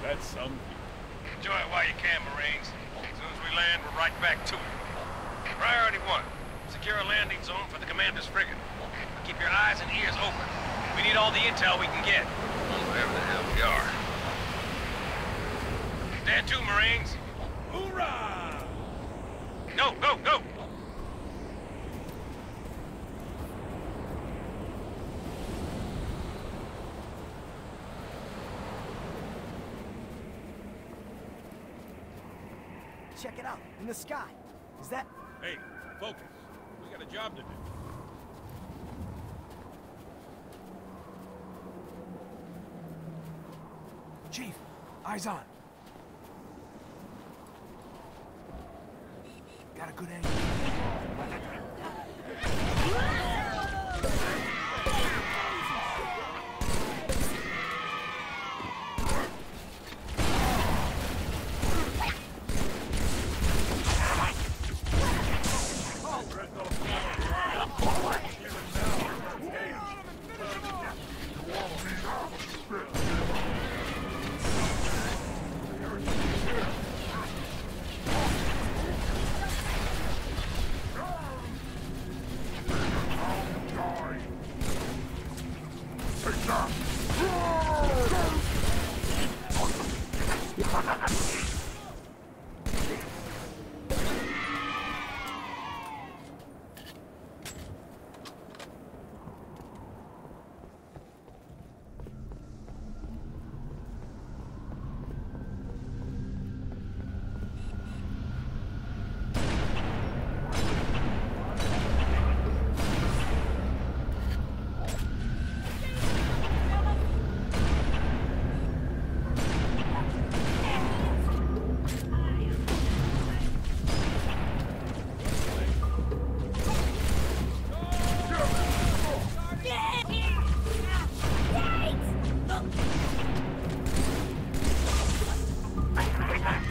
That's some view. Enjoy it while you can, Marines. As soon as we land, we're right back to it. Priority 1. Secure a landing zone for the commander's frigate. Keep your eyes and ears open. We need all the intel we can get. Wherever the hell we are. Stand to, Marines. Hoorah! Go, go, go! Check it out, in the sky. Is that... Hey, focus. We got a job to do. Chief, eyes on. Got a good angle.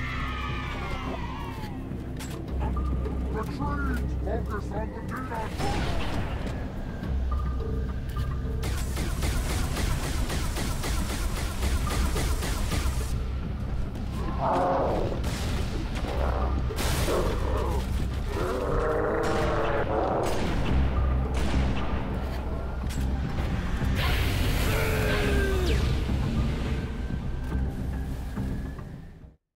Retreat! Focus on the Xenon!